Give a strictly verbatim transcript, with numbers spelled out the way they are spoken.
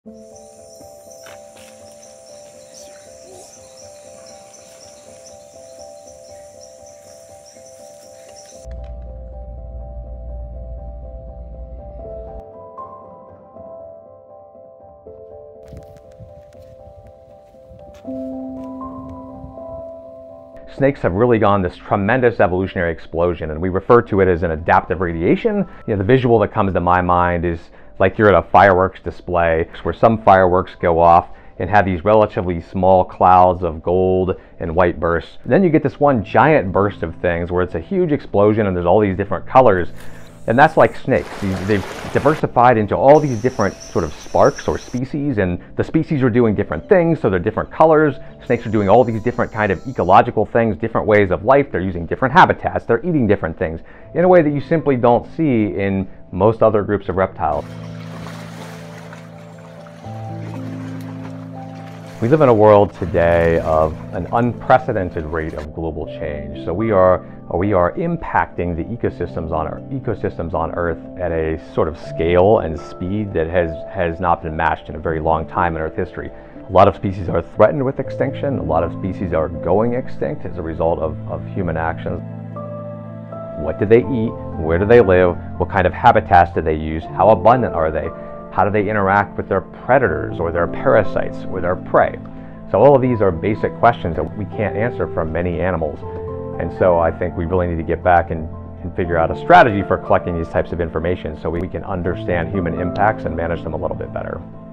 Snakes have really gone this tremendous evolutionary explosion, and we refer to it as an adaptive radiation. You know, the visual that comes to my mind is like you're at a fireworks display where some fireworks go off and have these relatively small clouds of gold and white bursts. And then you get this one giant burst of things where it's a huge explosion and there's all these different colors. And that's like snakes. They've diversified into all these different sort of sparks or species, and the species are doing different things, so they're different colors. Snakes are doing all these different kind of ecological things, different ways of life. They're using different habitats. They're eating different things in a way that you simply don't see in most other groups of reptiles. We live in a world today of an unprecedented rate of global change. So we are we are impacting the ecosystems on our ecosystems on Earth at a sort of scale and speed that has has not been matched in a very long time in Earth history. A lot of species are threatened with extinction. A lot of species are going extinct as a result of, of human actions. What do they eat? Where do they live? What kind of habitats do they use? How abundant are they? How do they interact with their predators or their parasites or their prey? So all of these are basic questions that we can't answer from many animals. And so I think we really need to get back and, and figure out a strategy for collecting these types of information so we can understand human impacts and manage them a little bit better.